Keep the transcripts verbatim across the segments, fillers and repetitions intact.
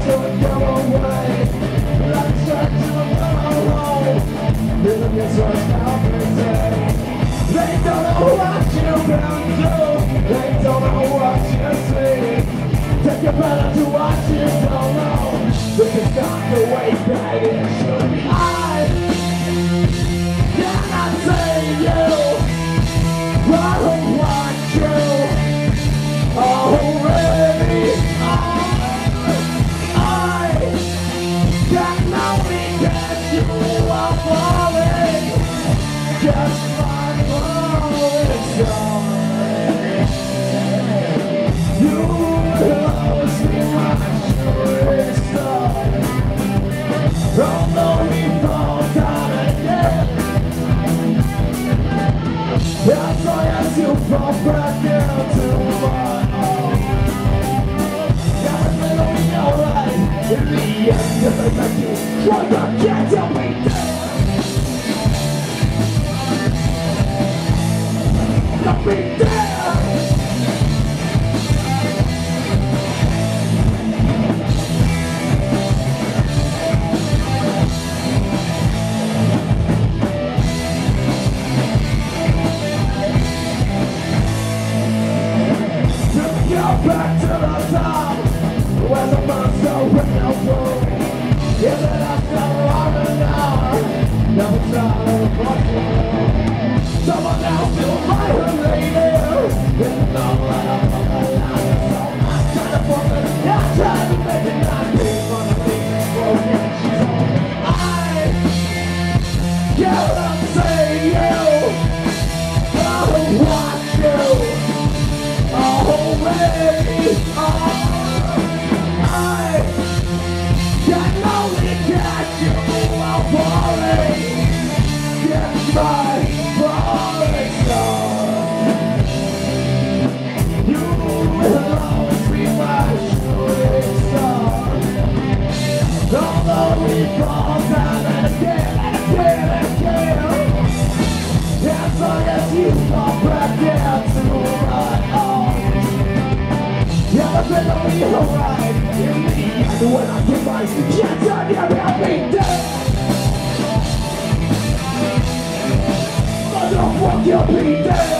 to go away. Like such a alone. Living this was every day. They don't know what you've been through. They don't know what you see. Take it better to what you don't know. This is not the way that it should be. I cannot save you. I don't want you. Oh, really? I, I can only get you off falling. Just my falling sorry. You will always be my shooting star. Although we fall down again, as long as you fall back into my arms, everything will be alright. In the end, if I make you try, you can't tell me that. I'll be there. Back to the top, where the monster with no food. Is it after long enough? Never try to fuck you. Someone else will find her lady. Didn't know what I'm fucking out of. So I'm trying to fuck her. I'm trying to make it not be one of these broken. She's on me. I cannot say you. I want you. Oh, baby, oh, I can only get you while falling. Get my falling star. You will always be my shooting star. Although we fall down and again and again and again, as long as you fall back down to my arms, everything will be alright. In the end, when I get my chance on you, I'll be dead. Motherfucker, you'll be dead.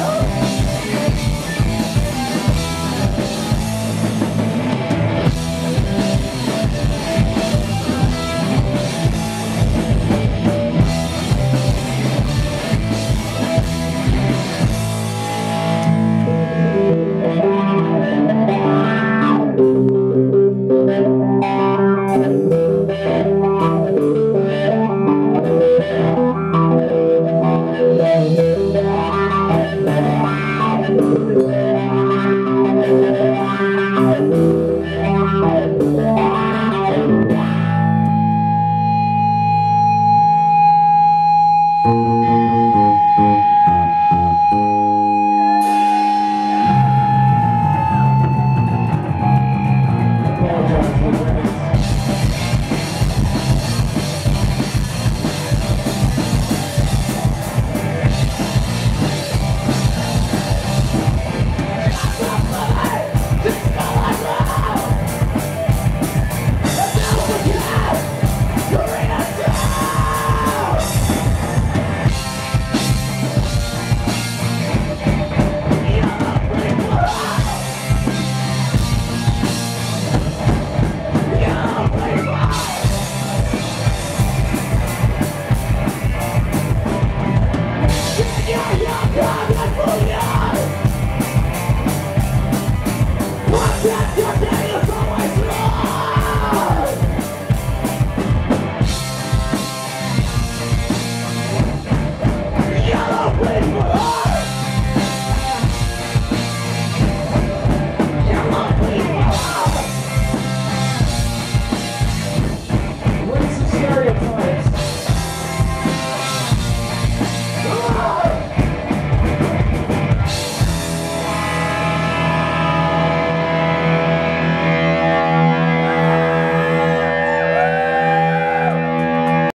Thank you.